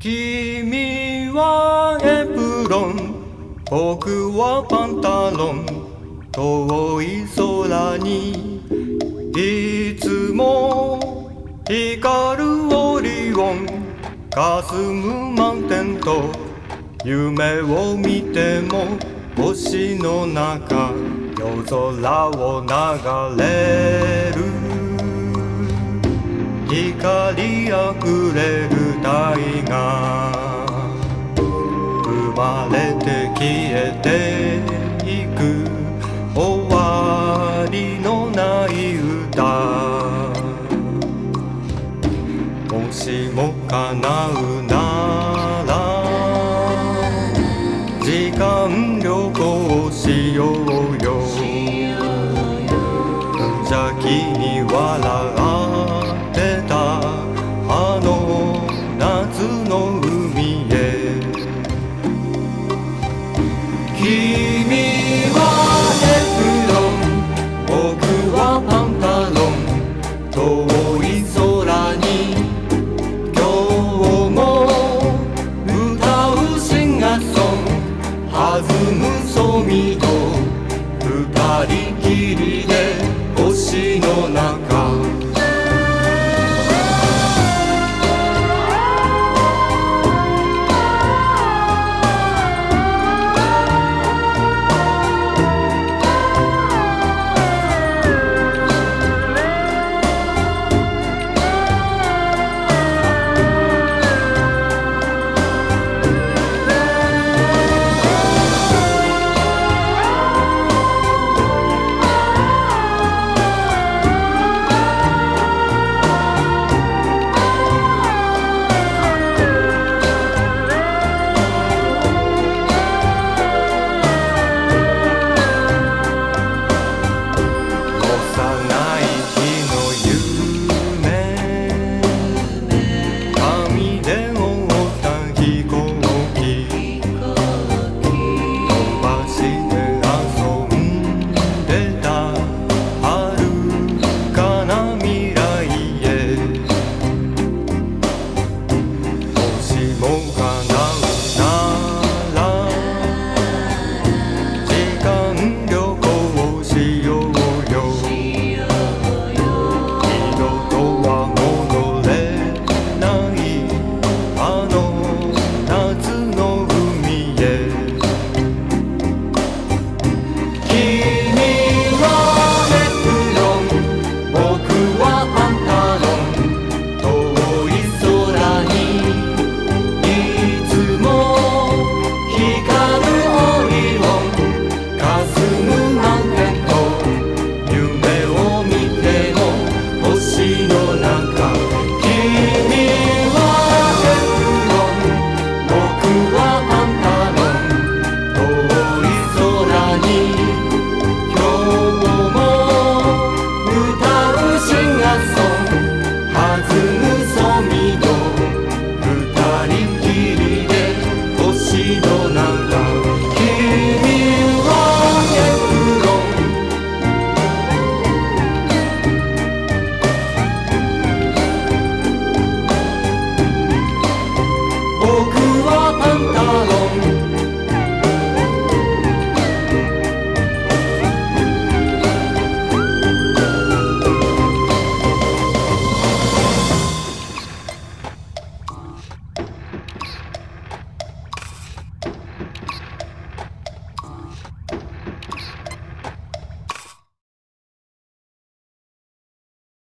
君はエプロン、僕はパンタロン。遠い空にいつも光るオリオン。霞む満天と夢を見ても、星の中夜空を流れる光あふれる大河。生まれて消えていく終わりのない歌。もしも叶うなら時間旅行しようよ。無邪気に笑ってたあの夏の海へ。君はエプロン、僕はパンタロン。遠い空に今日も歌うシンガソン。弾むソミと二人きりで星の中。幼